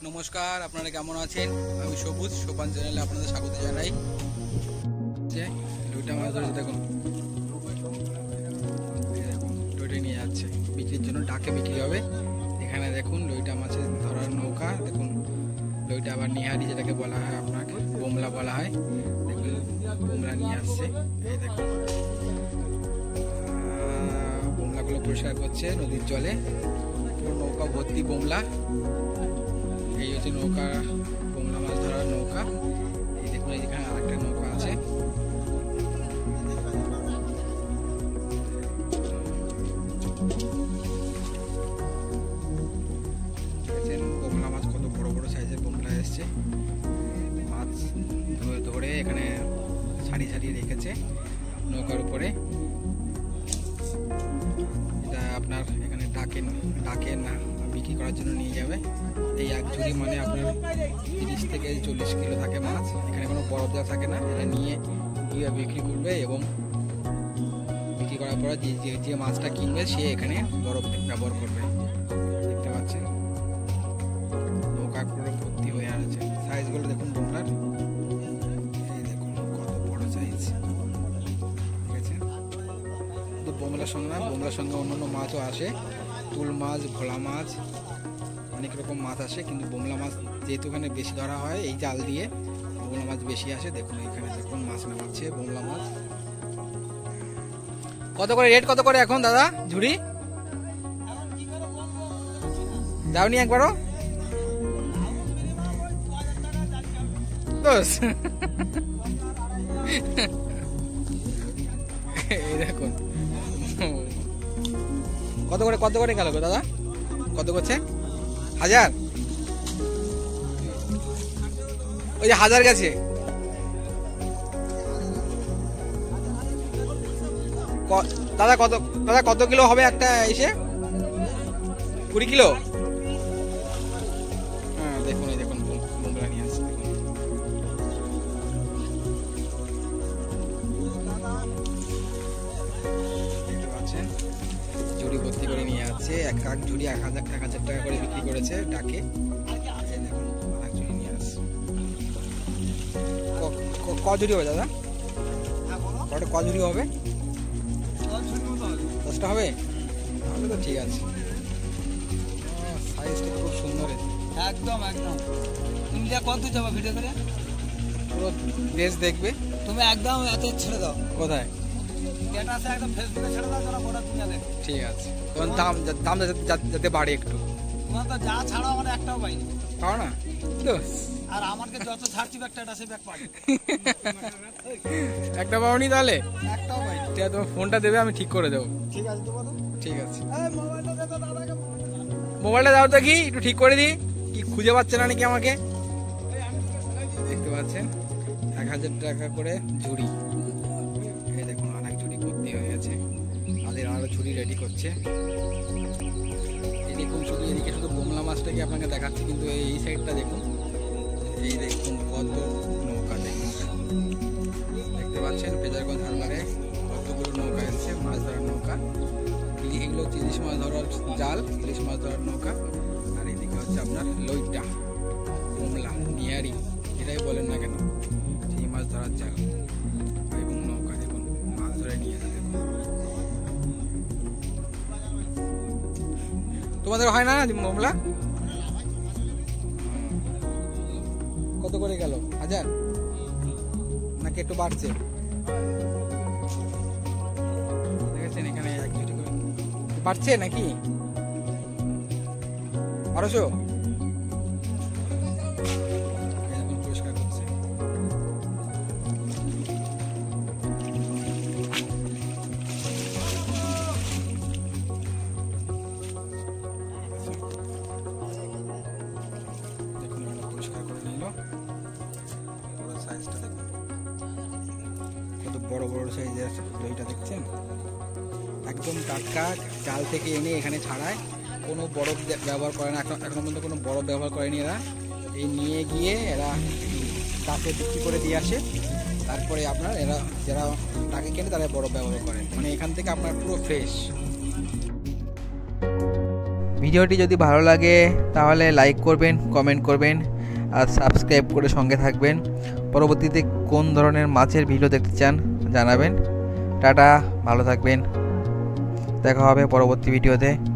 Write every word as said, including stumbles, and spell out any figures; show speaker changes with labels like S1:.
S1: নমস্কার, আপনারা কেমন আছেন? আমি সবুজ সোপান চ্যানেলে আপনাদের স্বাগত জানাই। যে দুইটা মাছ ধরেছে, দেখুন লইটা নিয়ে যাচ্ছে বিক্রির জন্য, ডাকে বিক্রি হবে। এখানে দেখুন লইটা মাছের ধরার নৌকা, দেখুন লইটা আবার নিহারি যেটাকে বলা হয়, আপনাকে বোমলা বলা হয়। দেখুন বোমলা নিয়ে আসছে, এই দেখুন বোমলাগুলো পরিষ্কার করছে নদীর জলে। পুরো নৌকা ভর্তি বোমলা। এই হচ্ছে নৌকা, বোমলা মাছ ধরার নৌকা। এই দেখুন এখানে আরেকটা নৌকা আছে। বোমলা মাছ কত বড় বড় সাইজের বোমলা এসছে। মাছ ধরে ধরে এখানে সারি সারিয়ে রেখেছে নৌকার উপরে। এটা আপনার এখানে ডাকেন ডাকেন না বিক্রি করার জন্য নিয়ে যাবে। এই এক ঝুড়ি মানে আপনার তিরিশ থেকে চল্লিশ কিলো থাকে মাছ। এখানে কোনো বরফ দেওয়া থাকে না। এটা নিয়ে গিয়ে বিক্রি করবে এবং বিক্রি করার পর যে যে মাছটা কিনবে সে এখানে বরফ ব্যবহার করবে। দেখতে পাচ্ছেন নৌকা পুরো ভর্তি হয়ে আছে। সাইজগুলো দেখুন বোমলার, এই দেখুন কত বড় সাইজ। ঠিক আছে, তো বোমলার সঙ্গে না, বোমলার সঙ্গে অন্যান্য মাছও আসে, তুল মাছ, ভোলা মাছ, অনেক রকম মাছ আসে। কিন্তু বোমলা মাছ যেহেতু এখানে বেশি ধরা হয় এই জাল দিয়ে, বোমলা মাছ বেশি আসে। দেখুন এখানে দেখুন মাছ নামাচ্ছে বোমলা মাছ। কত করে রেট, কত করে এখন দাদা ঝুড়ি? যাওনি একবারও? এই দেখুন কত করে কত করে গেল গো দাদা? কত করছে? হাজার? ওই যে হাজার গেছে। দাদা কত দাদা কত কিলো হবে একটা এসে? কুড়ি কিলো? হ্যাঁ দেখুন এই দেখুন বোমলা নিয়ে আসছে। দেখতে পাচ্ছেন ঝুড়ি ভর্তি করে নিয়ে যাচ্ছে। এক এক ঝুড়ি এক হাজার এক হাজার টাকা করে বিক্রি করেছে ডাকে। দেখুন এক ঝুড়ি নিয়ে আসছে। ক ঝুড়ি হবে দাদা? কটা ক ঝুড়ি হবে? দশটা হবে? তাহলে তো ঠিক আছে। সাইজটা খুব সুন্দর,
S2: একদম একদম। তুমি যা কত যাবে ভিডিও করে
S1: পুরো দেশ দেখবে।
S2: তুমি একদম এত ছেড়ে দাও।
S1: কোথায়?
S2: এটা আছে একদম ফেসবুকে ছেড়ে দাও, যারা গোটা দুনিয়া দেখে।
S1: ঠিক আছে, কারণ দাম দাম যাতে বাড়ে একটু।
S2: তোমার তো যা ছাড়া আমার একটাও পাইনি।
S1: পাও না?
S2: আর আমাকে যত ছাড়ছি একটা এটা সে ব্যাগ পাই।
S1: একটা পাওনি তাহলে?
S2: একটাও পাইনি।
S1: ঠিক আছে, তোমার ফোনটা দেবে, আমি ঠিক করে দেবো।
S2: ঠিক আছে দেবো তো?
S1: ঠিক আছে।
S2: এই মোবাইলটা দে তো দাদাকে।
S1: মোবাইলটা দাও তো, কি একটু ঠিক করে দিই। কি খুঁজে পাচ্ছে না নাকি আমাকে? দেখতে পাচ্ছেন এক হাজার টাকা করে ঝুড়ি। এই দেখুন আর এক ঝুড়ি ভর্তি হয়ে গেছে। আমাদের আরো ঝুড়ি রেডি করছে। এই দেখুন শুধু এদিকে শুধু বোমলা মাছটাকে আপনাকে দেখাচ্ছি, কিন্তু এই সাইডটা দেখুন, এই দেখুন কত নৌকা। দেখুন দেখতে পাচ্ছেন ফেজারগঞ্জ হারবারে কতগুলো নৌকা এসছে, মাছ ধরার নৌকা। এগুলো ইলিশ মাছ ধরার জাল, ইলিশ মাছ ধরার নৌকা। আর এদিকে হচ্ছে আপনার লইটা, বোমলা, নিহারি, এটাই বলেন না কেন, সেই মাছ ধরার জাল এবং নৌকা। দেখুন মাছ ধরে নিয়ে যাবে। তোমাদের হয় না বোমলা? কত করে গেল? হাজার নাকি একটু বাড়ছে? দেখেছেন এখানে এক ঝুড়ি করে বাড়ছে নাকি? বারোশো? পরিষ্কার করছে। দেখুন এটা পরিষ্কার করে নিল। পুরো সাইজটা দেখুন কত বড় বড় সাইজের দইটা, দেখছেন একদম টাটকা জাল থেকে এনে এখানে ছাড়ায়। কোনো বরফ ব্যবহার করে না, এখন এখন পর্যন্ত কোনো বরফ ব্যবহার করেনি এরা। এই নিয়ে গিয়ে এরা তাকে বিক্রি করে দিয়ে আসে। তারপরে আপনার এরা যারা টাকে কেনে তারা বরফ ব্যবহার করে। মানে এখান থেকে আপনার পুরো ফ্রেশ। ভিডিওটি যদি ভালো লাগে তাহলে লাইক করবেন, কমেন্ট করবেন আর সাবস্ক্রাইব করে সঙ্গে থাকবেন। পরবর্তীতে কোন ধরনের মাছের ভিডিও দেখতে চান জানাবেন। টাটা, ভালো থাকবেন, দেখা হবে পরবর্তী ভিডিওতে।